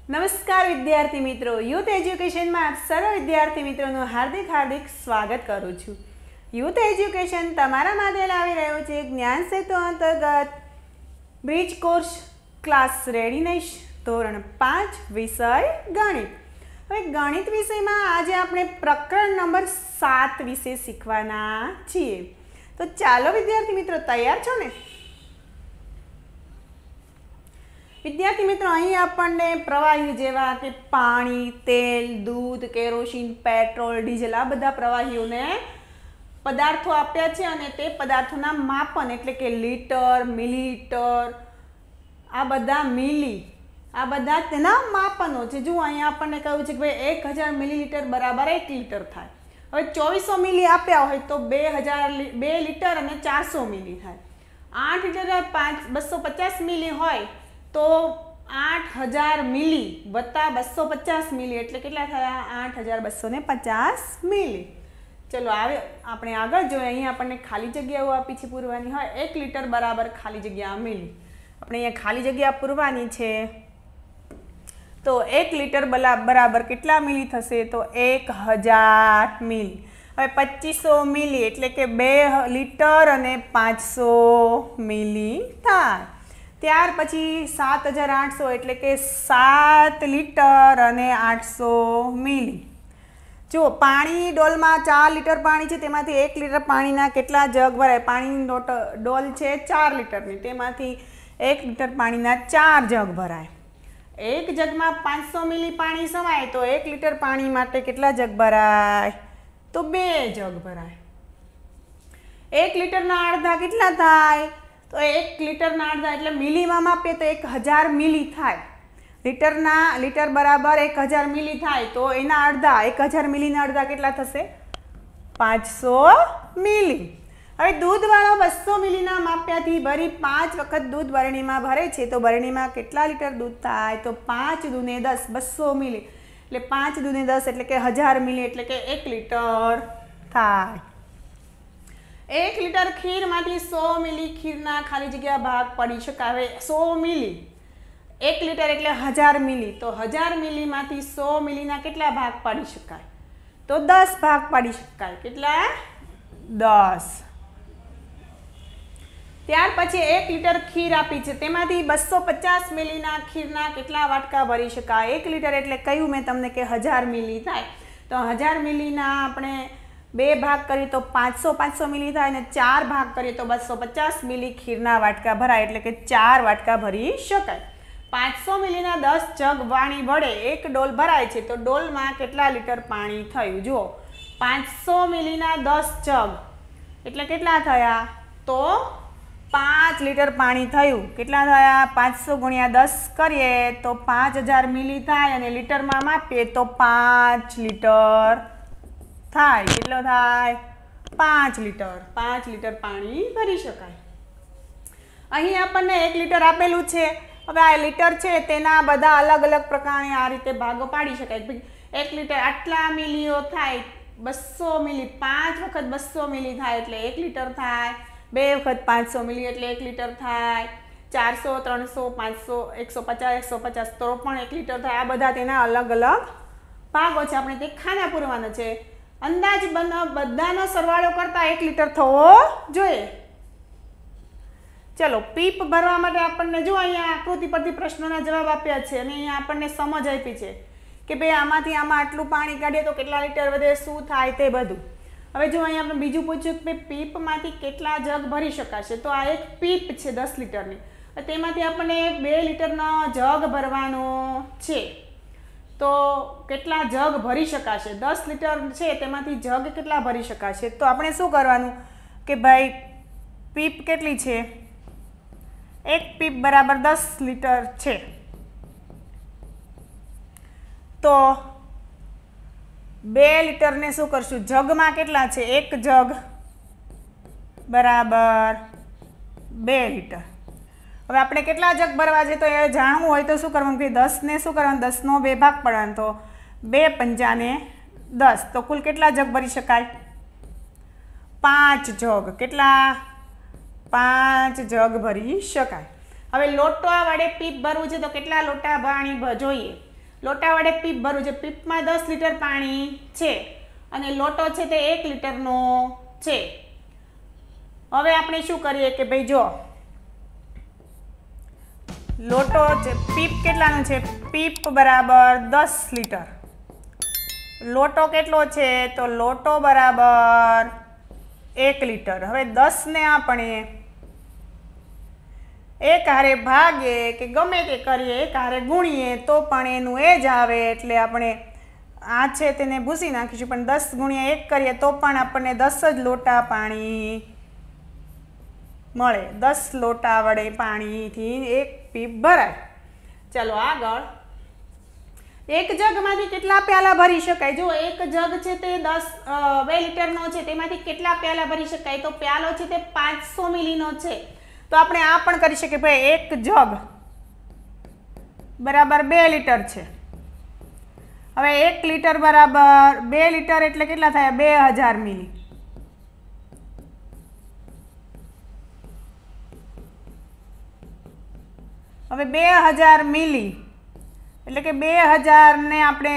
नमस्कार विद्यार्थी मित्रों, यूथ एज्युकेशन में आप सर्व विद्यार्थी मित्रों हार्दिक हार्दिक स्वागत करूँ छूँ। यूथ एज्युकेशन तमारा माटे लावी रह्यो छे ज्ञान सेतु अंतर्गत ब्रिज कोर्स क्लास रेडीनेस धोरण 5 विषय गणित। हवे गणित विषय में आज आपणे प्रकरण नंबर 7 विषे शीखवाना छीए। तो चालो विद्यार्थी मित्रों तैयार छो ने? विद्यार्थी मित्रों अहीं आपणे प्रवाही जेवा के पाणी, तेल, दूध, केरोसीन, पेट्रोल, डीजल आ बधा प्रवाहीओने पदार्थो आप्या छे अने ते पदार्थोना मापन एटले के लीटर, मिलीलीटर आ बधा मिली आ बधा तेना मापनो छे। जो अहीं आपणे कह्युं छे के भाई 1000 मिलीलीटर बराबर 1 लीटर थाय। हवे 2400 मिली आप्या होय तो 2 लीटर अने 400 मिली थाय। 8 लीटर 250 मिली होय तो 8000 मिली वत्ता 250 मिली एटले केटला थया? 8250 मिली। चलो आवे आपणे आगळ जोईए। अहीं आपणे खाली जग्याओ आपी छे पूरवानी होय 1 लीटर बराबर खाली जग्या मिली। आपणे अहींया खाली जग्या पूरवानी छे तो 1 लीटर बराबर केटला मिली थशे? तो 1000 मिली। हवे 2500 मिली एटले के 2 लीटर अने 500 मिली थाय। त्यार पछी 7800 एटले के 7 लीटर अने 800 मिली। जो पाणी डोल में 4 लीटर पाणी छे तेमांथी 1 लीटर पाणीना केटला जग भराय? पाणीनी डोल छे 4 लीटरनी, तेमांथी 1 लीटर पाणीना 4 जग भराय। एक जग में 500 मिली पाणी समाय तो 1 लीटर पाणी माटे केटला जग भराय? तो 2 जग भराय। 1 लीटरना अर्धा केटला थाय? तो 1 लीटरना अर्धा एटले मिली में मापीए तो 1000 मिली थाय। लीटर बराबर 1000 मिली थाय तो एना अर्धा 1000 मिलीना अर्धा केटला थशे? 500 मिली। हवे दूधवाळो 200 मिलीना माप्याथी भरी 5 वखत दूध बरણીમાં भरे छे तो बरણીમાં કેટલા लीटर दूध थाय? तो 5 दूने 10 200 मिली એટલે 5 दूने 10 એટલે કે 1000 मिली એટલે કે 1 लीटर थाय। 1 लीटर खीर मांथी 100 मिली खीरना खाली जग्या भाग पड़ी शकाय। 100 मिली 1 लीटर एटले 1000 मिली तो 1000 मिली मांथी 100 मिलीना केटला भाग पाड़ी शकाय? तो 10 भाग पाड़ी शकाय। केटला? 10। त्यार पछी 1 लीटर खीर आपी छे तेमांथी 250 मिलीना खीरना केटला वाटका भरी शकाय? 1 लीटर एटले कह्युं मैं तमने के 1000 मिली थाय तो 1000 मिलीना आपणे 2 भाग करिए तो 500 मिली थाय ने 4 भाग करिए तो 250 मिली खीरना वाटका भराय एटले के 4 वाटका भरी शकाय। 500 मिलीना 10 जग पाणी वडे 1 डोल भराय छे तो डोल में केटला लीटर पाणी थयुं? जुओ 500 मिलीना 10 जग एटले केटला थया? तो 5 लीटर पाणी थयुं। केटला थया? 500 गुणिया 10 करिए तो 5000 मिली थाय अने लीटर में मापीए तो 5 लीटर थाय। केटलो थाय? 5 लीटर। 5 लीटर पाणी भरी शकाय। अहीं आपणे 1 लीटर आपेलुं छे। हवे आ लीटर छे तेना बधा अलग अलग प्रकारने आ रीते भागो पाड़ी शकाय। 1 लीटर आटला मिलीओ थाय 200 मिली 5 वखत 200 मिली थाय एटले 1 लीटर थाय। 2 वखत 500 मिली एटले 1 लीटर थाय। 400 300 500 150 150 तो पण 1 लीटर थाय। आ बधा तेना अलग अलग भागो छे। आपणे ते खाना पूरवाना छे। अंदाज बधानो सरवाळो करता 1 लीटर थवो जोईए। चलो पीप भरवा माटे आपणे जो अहींया आकृति परथी प्रश्नोना जवाब आप्या छे अने अहींया आपणे समज आपी छे के भाई आमांथी आमां आटલું पाणी काढीए तो કેટલા लीटर વધે શું થાય તે બધું। હવે જો અહીં આપણે બીજું પૂછ્યું કે પીપમાંથી કેટલા જગ ભરી શકાશે તો આ એક પીપ છે 10 લિટરની તેમાંથી આપણને 2 લિટરનો જગ ભરવાનો છે તો કેટલા જગ ભરી શકાશે 10 લિટર છે તેમાંથી જગ કેટલા ભરી શકાશે તો આપણે શું કરવાનું કે ભાઈ પીપ કેટલી છે एक पीप बराबर 10 लीटर है तो 2 लीटर ने शू करशु जग में केटला छे? 1 जग बराबर 2 लीटर। हवे आपणे केटला जग भरवा छे तो ए जाणवुं होय तो शुं करवानुं के 10 ने शुं करवानुं 10 नो 2 भाग पाडવાનો तो 2 पंजा ने 10 तो कुल केटला जग भरी शकाय? 5 जग। केटला? 5 जग भरी शकाय। हवे लोटा वडे पीप भरवुं छे तो केटला लोटा पाणी जोईए લોટા વડે પીપ ભરવું છે. પીપમાં 10 લીટર પાણી છે અને લોટો છે તે 1 લીટરનો છે. હવે આપણે શું કરીએ કે ભાઈ જો લોટો છે, પીપ કેટલાનું છે? પીપ બરાબર 10 લીટર. લોટો કેટલો છે? તો લોટો બરાબર 1 લીટર. હવે 10 ને આપણે એક હારે ભાગીએ કે ગમે તે કરીએ, એક હારે ગુણીએ તો પણ એનું એ જ આવે. એટલે આપણે આ છે તેને ભૂસી નાખીશું, પણ 10 ગુણ્યા 1 કરીએ તો પણ આપણને 10 જ લોટા પાણી મળે. 10 લોટા વડે પાણીથી 1 પીપ ભરાય. ચાલો આગળ. એક જગમાંથી કેટલા પ્યાલા ભરી શકાય? જો એક જગ છે તે 2 લીટરનો છે, તેમાંથી કેટલા પ્યાલા ભરી શકાય? તો પ્યાલો છે તે 500 મિલીનો છે. તો આપણે આ પણ કરી શકીએ ભાઈ, એક જગ બરાબર 2 લીટર છે. હવે 1 લીટર બરાબર 2 લીટર એટલે કેટલા થાય? 2000 મિલી. હવે 2000 મિલી એટલે કે 2000 ને આપણે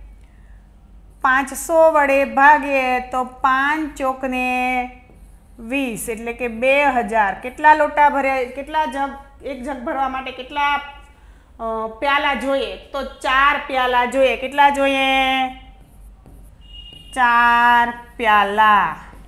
500 વડે ભાગીએ તો 5 ચોક ને 20 એટલે કે 2000. કેટલા લોટા ભરે? કેટલા જગ? એક જગ ભરવા માટે કેટલા પ્યાલા જોઈએ? તો 4 પ્યાલા જોઈએ. કેટલા જોઈએ? 4 પ્યાલા.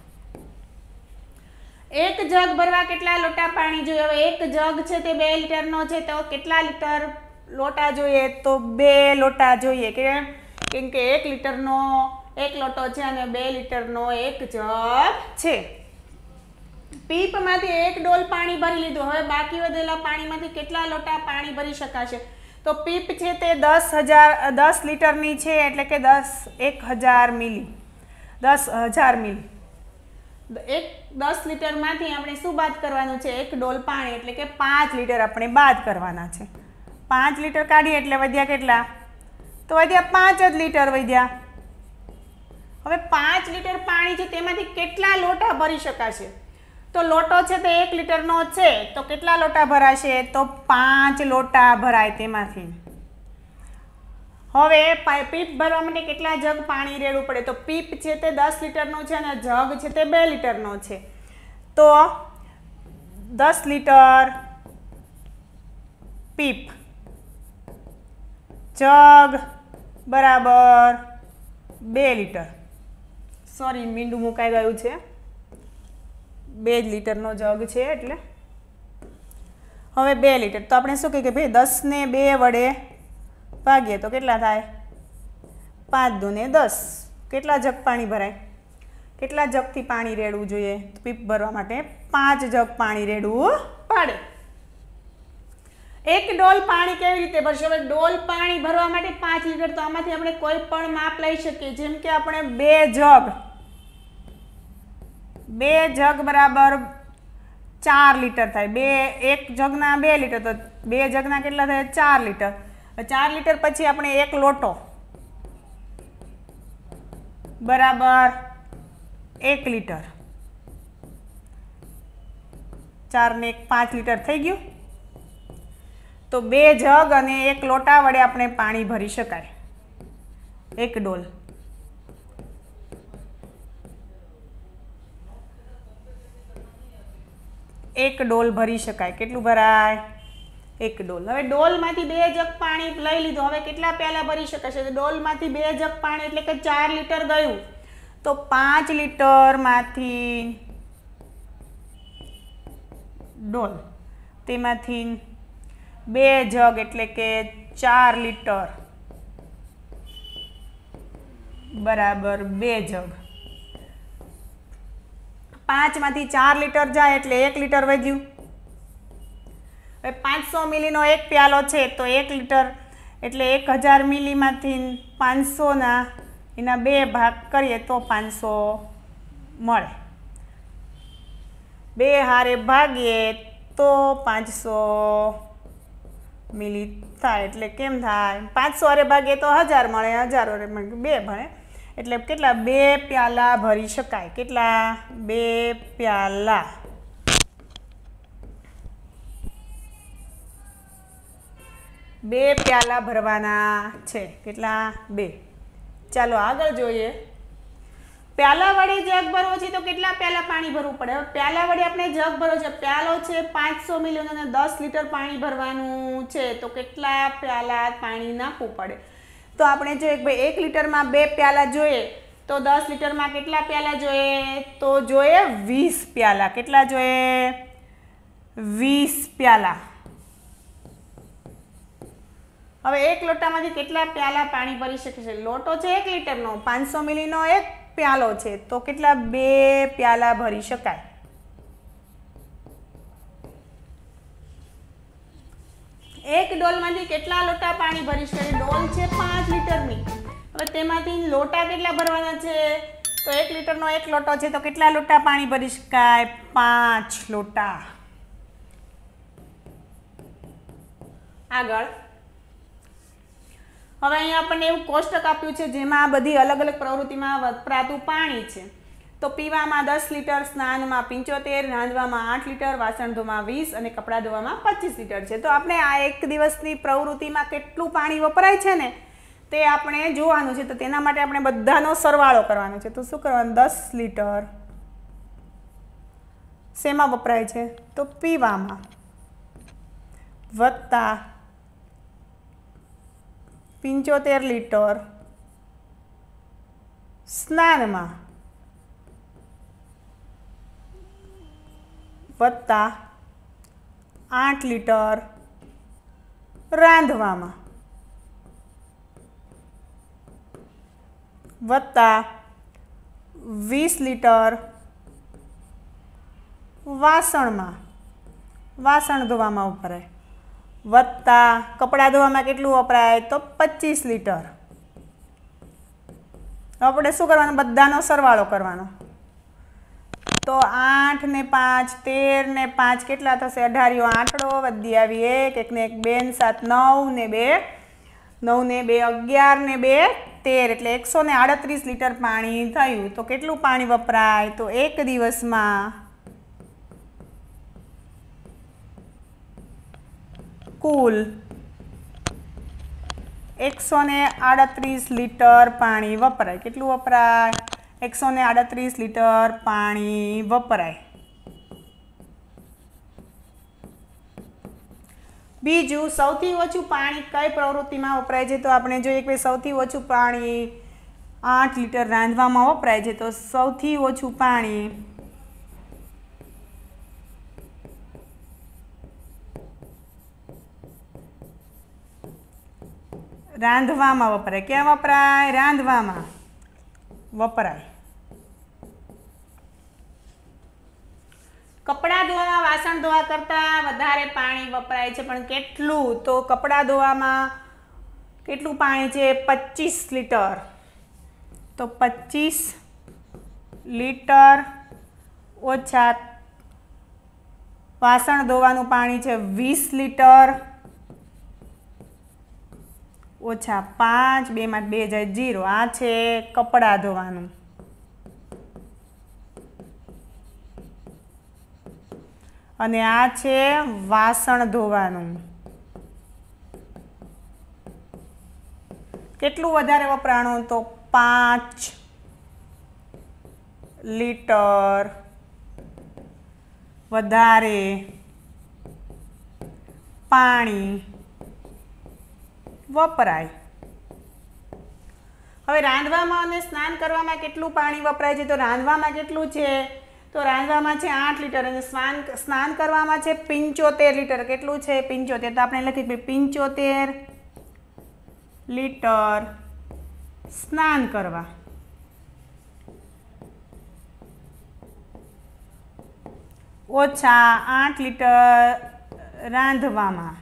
એક જગ ભરવા કેટલા લોટા પાણી જોઈએ? હવે એક જગ છે તે 2 લીટરનો છે, તો કેટલા લીટર લોટા જોઈએ? તો 2 લોટા જોઈએ. કેમ કે 1 લીટરનો 1 લોટો છે અને 2 લીટરનો 1 જગ છે. પીપમાંથી 1 ડોલ પાણી ભરી લીધું. હવે બાકી વધેલા પાણીમાંથી કેટલા લોટા પાણી ભરી શકાશે? તો પીપ છે તે 10 લીટરની છે એટલે કે 1000 મિલી. 10,000 મિલી. 10 લીટરમાંથી આપણે શું બાદ કરવાનું છે? 1 ડોલ પાણી એટલે કે 5 લીટર આપણે બાદ કરવાના છે. 5 લીટર કાઢીએ એટલે વધ્યા કેટલા? તો વધ્યા 5 જ લીટર વધ્યા. હવે 5 લીટર પાણી છે તેમાંથી કેટલા લોટા ભરી શકાશે? તો લોટો છે તે 1 લીટરનો છે, તો કેટલા લોટા ભરાશે? તો 5 લોટા ભરાય તેમાંથી. હવે પીપ ભરવા માટે કેટલા જગ પાણી રેડવું પડે? તો પીપ છે તે 10 લીટરનો છે અને જગ છે તે 2 લીટરનો છે. તો 10 લીટર પીપ, જગ બરાબર 2 લીટર. સોરી, મીંડું મુકાઈ ગયું છે. 2 લીટરનો જગ છે એટલે હવે 2 લીટર. તો આપણે શું કહીએ કે ભાઈ 10 ને 2 વડે ભાગીએ તો કેટલા થાય? 5 દુ ને 10. કેટલા જગ પાણી ભરાય? કેટલા જગથી પાણી રેડવું જોઈએ? પીપ ભરવા માટે 5 જગ પાણી રેડવું પડે. 1 ડોલ પાણી કેવી રીતે ભરશે? હવે ડોલ પાણી ભરવા માટે 5 લીટર, તો આમાંથી આપણે કોઈ પણ માપ લઈ શકીએ. જેમ કે આપણે 2 જગ બરાબર 4 લીટર થાય. 1 જગના 2 લીટર, તો 2 જગના કેટલા થાય? 4 લીટર. 4 લીટર પછી આપણે 1 લોટો બરાબર 1 લીટર. 4 ને 1 5 લીટર થઈ ગયું. તો 2 જગ અને 1 લોટા વડે આપણે પાણી ભરી શકાય. 1 ડોલ. એક ડોલ ભરી શકાય. કેટલું ભરાય? 1 ડોલ. હવે ડોલમાંથી 2 જગ પાણી લઈ લીધું. હવે કેટલા પ્યાલા ભરી શકાશે? ડોલમાંથી 2 જગ પાણી એટલે કે 4 લીટર ગયું. તો 5 લીટરમાંથી ડોલ, તેમાંથી 2 જગ એટલે કે 4 લીટર બરાબર 2 જગ. 5 માંથી 4 લીટર જાય એટલે 1 લીટર વધ્યું. હવે 500 મિલીનો 1 પ્યાલો છે, તો 1 લીટર એટલે 1000 મિલીમાંથી 500ના એના 2 ભાગ કરીએ તો 500 મળે. 2 હારે ભાગીએ તો 500 મિલી થાય. એટલે કેમ થાય? 500 હારે ભાગીએ તો 1000 મળે, 1000 હારે 2 મળે. એટલે કેટલા? 2 પ્યાલા ભરી શકાય. કેટલા? 2 પ્યાલા. 2 પ્યાલા ભરવાના છે. કેટલા? 2. ચાલો આગળ જોઈએ. પ્યાલા વડે જગ ભરવો છે તો કેટલા પ્યાલા પાણી ભરવું પડે? હવે પ્યાલા વડે આપણે જગ ભરવો છે, પ્યાલો છે 500 ml અને 10 લીટર પાણી ભરવાનું છે, તો કેટલા પ્યાલા પાણી નાખવું પડે? તો આપણે જોઈએ કે ભાઈ 1 લીટરમાં 2 પ્યાલા જોઈએ, તો 10 લીટરમાં કેટલા પ્યાલા જોઈએ? તો જોઈએ 20 પ્યાલા. કેટલા જોઈએ? 20 પ્યાલા. હવે 1 લોટામાંથી કેટલા પ્યાલા પાણી ભરી શકે છે? લોટો છે 1 લીટરનો, 500 ml એક પ્યાલો છે, તો કેટલા? 2 પ્યાલા ભરી શકાય. એક ડોલમાંથી કેટલા લોટા પાણી ભરી શકાય? ડોલ છે 5 લીટરની. હવે તેમાંથી લોટા કેટલા ભરવાના છે? તો 1 લીટરનો 1 લોટો છે, તો કેટલા લોટા પાણી ભરી શકાય? 5 લોટા. આગળ હવે અહીંયા આપણને એવું કોષ્ટક આપ્યું છે જેમાં બધી અલગ અલગ પ્રવૃત્તિમાં વપરાતું પાણી છે. તો પીવામાં 10 લીટર, સ્નાનમાં 75, રાંધવામાં 8 લીટર, વાસણ ધોવામાં 20 અને કપડાં ધોવામાં 25 લીટર છે. તો આપણે આ એક દિવસની પ્રવૃત્તિમાં કેટલું પાણી વપરાય છે ને તે આપણે જોવાનું છે. તો તેના માટે આપણે બધાનો સરવાળો કરવાનો છે. તો શું કરવાનું? 10 લીટર શેમાં વપરાય છે? તો પીવામાં, વત્તા 75 લીટર સ્નાનમાં, વત્તા 8 લીટર રાંધવામાં, વત્તા 20 લીટર વાસણમાં, વાસણ ધોવામાં વપરાય, વત્તા કપડાં ધોવામાં કેટલું વપરાય? તો 25 લીટર. આપણે શું કરવાનું? બધાનો સરવાળો કરવાનો. તો 8 ને 5 13 ને 5 કેટલા થશે? 18 આંકડો વધી આવી 1, 1 ને 1 2 ને 7 9 ને 2 9 ને 2 11 ને 2 13, એટલે 138 લીટર પાણી થયું. તો કેટલું પાણી વપરાય? તો એક દિવસમાં કુલ 138 લીટર પાણી વપરાય. કેટલું વપરાય? 138 લીટર પાણી વપરાય. બીજું, સૌથી ઓછું પાણી કઈ પ્રવૃત્તિમાં વપરાય છે? તો આપણે જોઈએ કે સૌથી ઓછું પાણી 8 લીટર રાંધવામાં વપરાય છે. તો સૌથી ઓછું પાણી રાંધવામાં વપરાય. ક્યાં વપરાય? રાંધવામાં વપરાય. કપડાં ધોવા, વાસણ ધોવા કરતાં વધારે પાણી વપરાય છે, પણ કેટલું? તો કપડાં ધોવામાં કેટલું પાણી છે? 25 લીટર. તો 25 લીટર ઓછા વાસણ ધોવાનું પાણી છે 20 લીટર ઓછા 5, 2 માં 2 જાય 0. આ છે કપડાં ધોવાનું. અને આ છે વાસણ ધોવાનું. કેટલું વધારે વપરાણું? તો 5 લીટર વધારે પાણી વપરાય. હવે રાંધવામાં અને સ્નાન કરવામાં કેટલું પાણી વપરાય છે? તો રાંધવામાં કેટલું છે? તો રાંધવામાં છે 8 લીટર અને સ્નાન કરવામાં છે 75 લીટર. કેટલું છે? 75. તો આપણે લખી 75 લીટર સ્નાન કરવા. ઓછા 8 લીટર રાંધવામાં.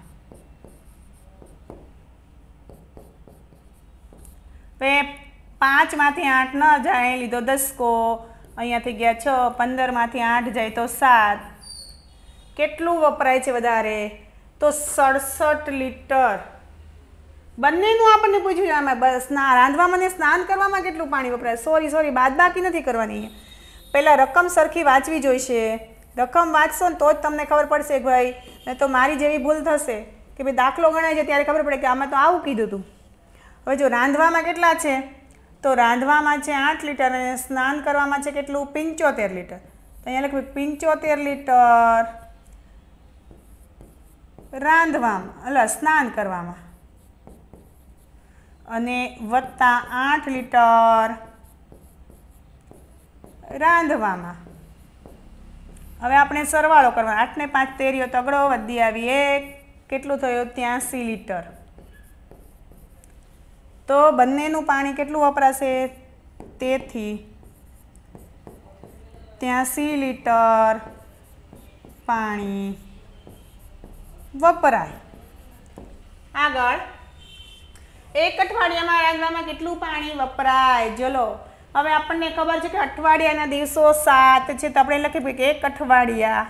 હવે 5 માંથી 8 ન જાય, લીધો 10. અહીંયાથી ગયા 6, 15 માંથી 8 જાય તો 7. કેટલું વપરાય છે વધારે? તો 67 લીટર. બંનેનું આપણને પૂછ્યું છે આમાં. બસ રાંધવામાં અને સ્નાન કરવામાં કેટલું પાણી વપરાય? સોરી બાદબાકી નથી કરવાની. પહેલાં રકમ સરખી વાંચવી જોઈશે. રકમ વાંચશો ને તો જ તમને ખબર પડશે કે ભાઈ, નહીં તો મારી જેવી ભૂલ થશે કે ભાઈ દાખલો ગણાય છે ત્યારે ખબર પડે કે આમાં તો આવું કીધું હતું. હવે જો રાંધવામાં કેટલા છે, તો રાંધવામાં છે 8 લીટર અને સ્નાન કરવામાં છે કેટલું 75 લીટર. તો અહીંયા લખ્યું 75 લીટર રાંધવામાં એટલે સ્નાન કરવામાં અને વત્તા 8 લીટર રાંધવામાં. હવે આપણે સરવાળો કરવાનો. 8 ને 5 તેરીઓ તગડો વધી આવી 1 કેટલું થયું 83 લીટર. તો બંનેનું પાણી કેટલું વપરાશે, તેથી 83 લીટર પાણી વપરાય. આગળ એક અઠવાડિયામાં રાંધવામાં કેટલું પાણી વપરાય. ચલો હવે આપણને ખબર છે કે અઠવાડિયાના દિવસો 7 છે, તો આપણે લખીએ કે એક અઠવાડિયા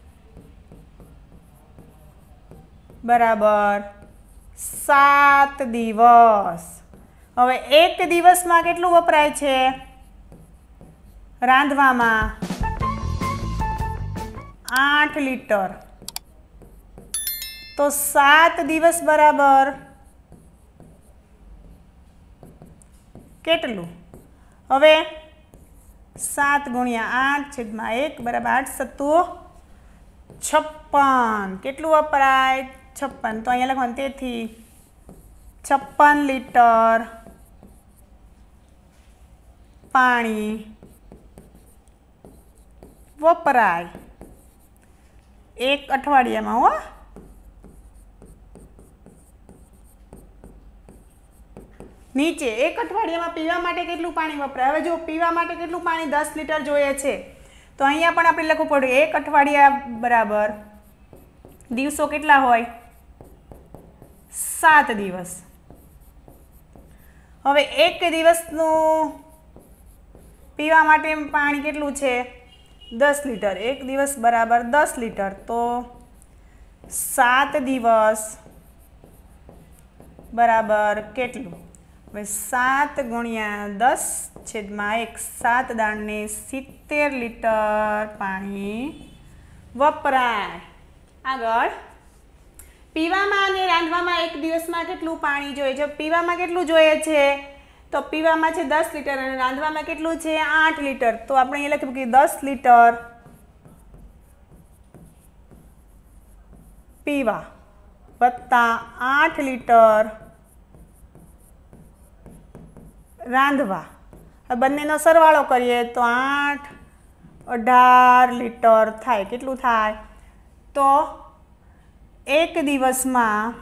બરાબર 7 દિવસ. હવે એક દિવસમાં કેટલું વપરાય છે રાંધવામાં 8 લીટર. તો 7 દિવસ બરાબર કેટલું? હવે 7 ગુણ્યા 8/1 બરાબર 8 સત્તુ 56. કેટલું વપરાય 56. તો અહીંયા લખવાનું તેથી 56 લીટર પાણી વપરાય એક અઠવાડિયામાં. હો નીચે એક અઠવાડિયામાં પીવા માટે કેટલું પાણી વપરાય. હવે જો પીવા માટે કેટલું પાણી 10 લીટર જોઈએ છે, તો અહીંયા પણ આપણે લખવું પડે એક અઠવાડિયા બરાબર દિવસો કેટલા હોય 7 દિવસ. હવે એક દિવસનું પીવા માટે પાણી કેટલું છે 10 લીટર. એક દિવસ બરાબર 10 લીટર. તો 7 દિવસ બરાબર કેટલું? હવે 7 ગુણ્યા 10/1 7 દાણને 70 લીટર પાણી વપરાય. આગળ પીવામાં અને રાંધવામાં એક દિવસમાં કેટલું પાણી જોઈએ છે. પીવામાં કેટલું જોઈએ છે, તો પીવામાં છે 10 લીટર અને રાંધવામાં કેટલું છે 8 લીટર. તો આપણે અહીંયા લખ્યું કે 10 લીટર પીવા વત્તા 8 લીટર રાંધવા. હવે બંનેનો સરવાળો કરીએ તો 8 18 લીટર થાય. કેટલું થાય? તો એક દિવસમાં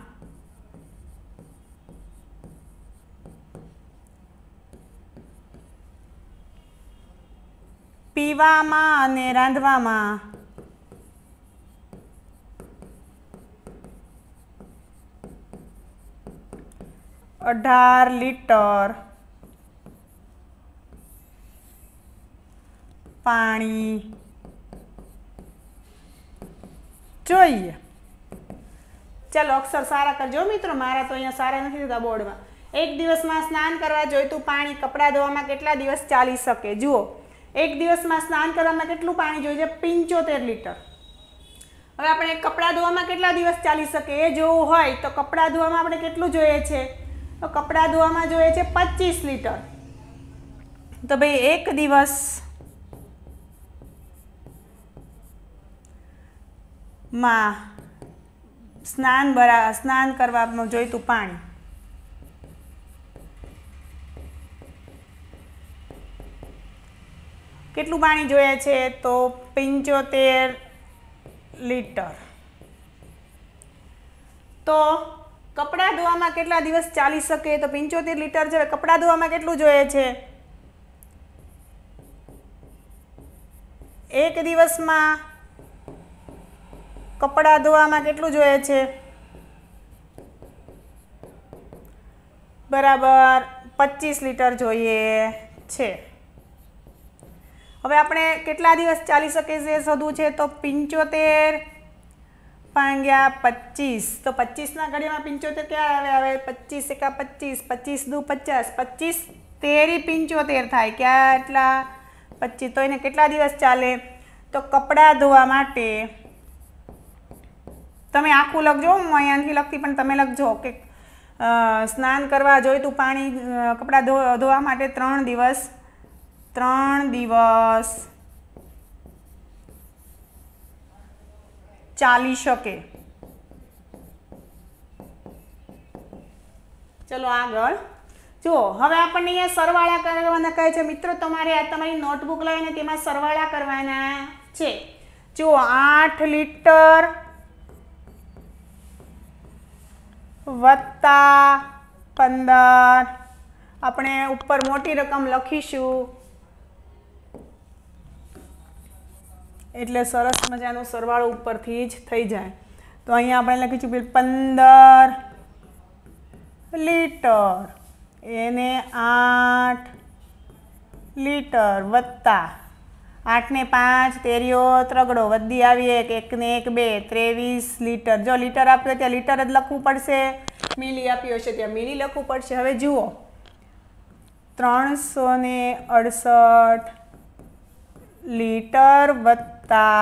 પીવામાં અને રાંધવામાં 18 લીટર પાણી જોઈએ. ચાલો અક્ષર સારા કરજો મિત્રો. મારા તો અહીંયા સારા નથી થતા બોર્ડમાં. એક દિવસમાં સ્નાન કરવા જોઈતું પાણી કપડાં ધોવામાં કેટલા દિવસ ચાલી શકે. જુઓ એક દિવસમાં સ્નાન કરવામાં કેટલું પાણી જોઈએ છે 75 લીટર. હવે આપણે કપડાં ધોવામાં કેટલા દિવસ ચાલી શકે એ જોવું હોય તો કપડાં ધોવામાં આપણે કેટલું જોઈએ છે, તો કપડાં ધોવામાં જોઈએ છે 25 લીટર. તો ભાઈ એક દિવસ માં સ્નાન કરવામાં જોઈતું પાણી કેટલું પાણી જોઈએ છે, તો 75 લીટર. તો કપડાં ધોવામાં કેટલા દિવસ ચાલી શકે, તો 75 લીટર છે. કપડાં ધોવામાં કેટલું જોઈએ છે, એક દિવસમાં કપડાં ધોવામાં કેટલું જોઈએ છે, બરાબર 25 લીટર જોઈએ છે. હવે આપણે કેટલા દિવસ ચાલી શકે છે શોધવું છે, તો 75 ભાગ્યા 25. તો 25ના ઘડિયામાં 75 ક્યાં આવે? 25 એકા 25, 25 દુ 50, 25 તેરી 75 થાય. ક્યાં એટલા 25. તો એને કેટલા દિવસ ચાલે, તો કપડાં ધોવા માટે તમે આખું લખજો, હું અહીંયા નથી લખતી પણ તમે લખજો કે સ્નાન કરવા જોઈતું પાણી કપડાં ધોવા માટે 3 દિવસ ચાલી શકે. ચલો આગળ જુઓ. હવે આપણને અહીંયા સરવાળા કરવાના કહે છે. મિત્રો તમારે આ તમારી નોટબુક લઈને તેમાં સરવાળા કરવાના છે. જુઓ 8 લીટર વત્તા 15, આપણે ઉપર મોટી રકમ લખીશું એટલે સરસ મજાનો સરવાળો ઉપરથી જ થઈ જાય. તો અહીંયા આપણે લખીશું 15 લીટર એને 8 લીટર વત્તા 8 ને 5 તેરીઓ ત્રગડો વધી આવી 1 ને 1 2 23 લીટર. જો લીટર આપ્યો ત્યાં લીટર જ લખવું પડશે, મિલી આપ્યો છે ત્યાં મિલી લખવું પડશે. હવે જુઓ 368 લીટર વત્તા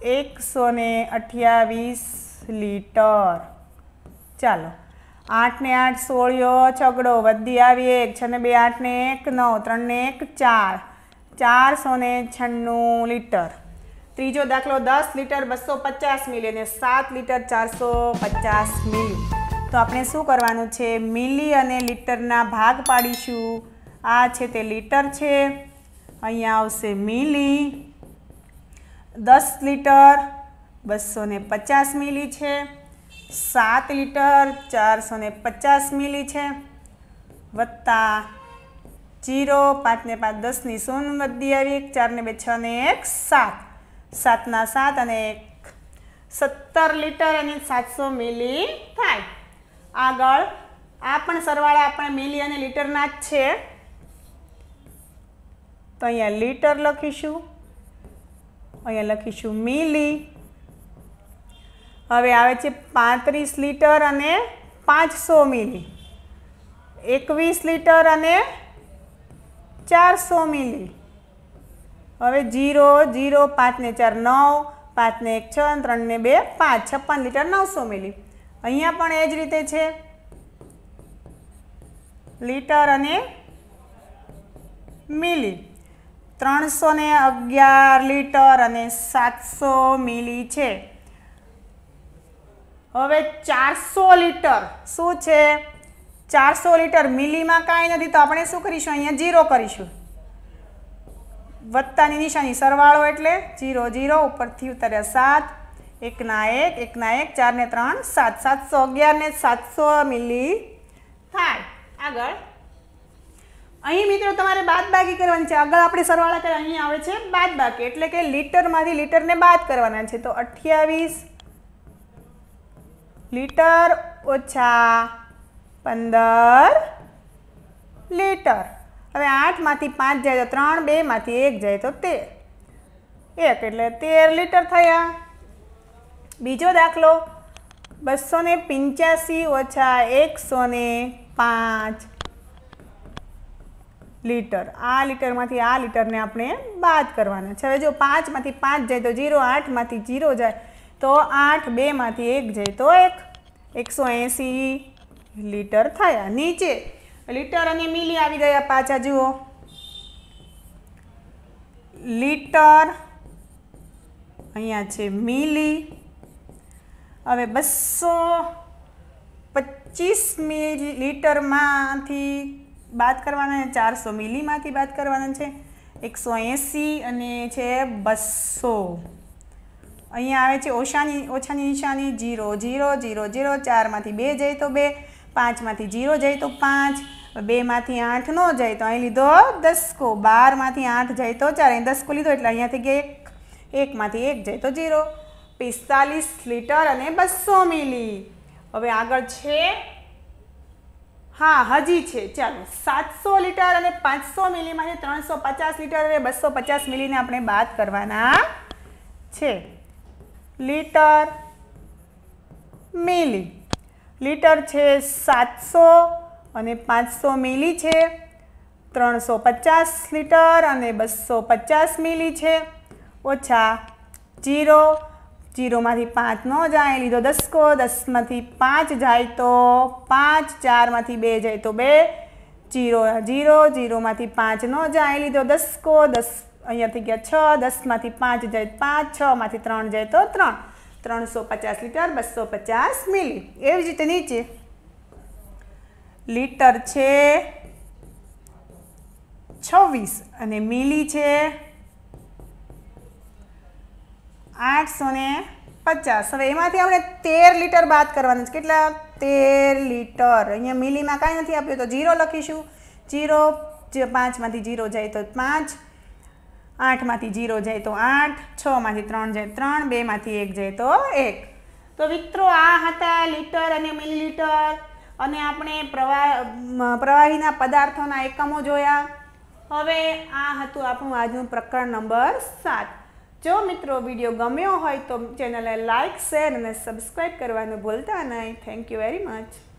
128 લીટર. ચાલો 8 ને 8 16 છગડો વધી આવી 1 6 ને 2 8 ને 1 9 3 ને 1 4 496 લીટર. ત્રીજો દાખલો 10 લીટર 250 મિલી અને 7 લીટર 450 મિલી. તો આપણે શું કરવાનું છે, મિલી અને લીટરના ભાગ પાડીશું. આ છે તે લીટર છે, અહીંયા આવશે મિલી. 10 લીટર 250 મિલી છે, 7 લીટર 450 મિલી છે વત્તા 0 5 ને 5 10 ની 0 વધી આવી 4 ને 2 6 ને 1 7 7 ના 7 અને 1 17 લીટર અને 700 મિલી થાય. આગળ આ પણ સરવાળા આપણે મિલી અને લીટરના જ છે. તો અહીંયા લીટર લખીશું, અહીંયા લખીશું મિલી. હવે આવે છે 35 લીટર અને 500 મિલી, 21 લીટર અને 400 મિલી. હવે 0 0 5 ને 4 9 5 ને 1 6 3 ને 2 5 56 લીટર 900 મિલી. અહીંયા પણ એ જ રીતે છે, લીટર અને મિલી. 311 લીટર અને 700 મિલી છે. હવે 400 લીટર શું છે, 400 લીટર મિલીમાં કાંઈ નથી તો આપણે શું કરીશું, અહીંયા 0 કરીશું. વત્તાની નિશાની સરવાળો એટલે 0 0 ઉપરથી ઉતાર્યા 7 1 ના 1 1 ના 1 4 ને 3 7 711 ને 700 મિલી થાય. આગળ અહીં મિત્રો તમારે બાદબાકી કરવાની છે. આગળ આપણે સરવાળા કરીએ, અહીં આવે છે બાદબાકી એટલે કે લીટરમાંથી લીટરને બાદ કરવાના છે. તો 28 લીટર ઓછા 15 લીટર. હવે 8માંથી 5 જાય તો 3, 2માંથી 1 જાય તો 13, 1 એટલે 13 લીટર થયા. બીજો દાખલો 285 ઓછા 105 લીટર. આ લીટરમાંથી આ લીટરને આપણે બાદ કરવાના છે. હવે જો 5માંથી 5 જાય તો 0, 8માંથી 0 જાય તો 8, 2માંથી 1 જાય તો 1, 180 લીટર થયા. નીચે લીટર અને મિલી આવી ગયા પાછા. જુઓ લીટર, અહીંયા છે મિલી. હવે 225 મિલીલીટરમાંથી બાદ કરવાના, 400 મિલીમાંથી બાદ કરવાના છે. 180 અને છે 200. અહીંયા આવે છે ઓછાની નિશાની 0 0 0 0. 4માંથી 2 જાય તો 2, 5માંથી 0 જાય તો 5, 2માંથી 8 ન જાય તો અહીં લીધો 10. 12માંથી 8 જાય તો 4, અહીં 10 લીધો એટલે અહીંયાથી ગયા 1, 1માંથી 1 જાય તો 0. 45 લીટર અને 200 મિલી. હવે આગળ છે, હા હજી છે, ચાલો 700 લીટર અને 500 મિલીમાંથી 350 લીટર અને 250 મિલીને આપણે બાદ કરવાના છે. લીટર મિલી. લીટર છે 700 અને 500 મિલી છે. 350 લીટર અને 250 મિલી છે. ઓછા 0 0 માંથી 5 ન જાય, લીધો દસકો, 10 માંથી 5 જાય તો 5, 4 માંથી 2 જાય તો 2, 0 0, 0 માંથી 5 ન જાય, લીધો દસકો, 10 અહીંયા થઈ ગયા 6, 10 માંથી 5 જાય 5, 6 માંથી 3 જાય તો 3, 350 લીટર 250 મિલી. એવી જ રીતે નીચે લીટર છે 26 અને મિલી છે 850. હવે એમાંથી આપણે 13 લીટર બાદ કરવાના છે. કેટલા? 13 લીટર. અહીંયા મિલીમાં કાંઈ નથી આપ્યું તો 0 લખીશું. 0, 5 માંથી 0 જાય તો 5, 8 માંથી 0 જાય તો 8, 6 માંથી 3 જાય 3, 2 માંથી 1 જાય તો 1. તો મિત્રો આ હતા લીટર અને મિલીલીટર, અને આપણે પ્રવાહીના પદાર્થોના એકમો જોયા. હવે આ હતું આપણું આજનું પ્રકરણ નંબર 7. જો મિત્રો વિડીયો ગમ્યો હોય તો ચેનલને લાઇક, શેર અને સબસ્ક્રાઈબ કરવાનું ભૂલતા નહીં. Thank you very much.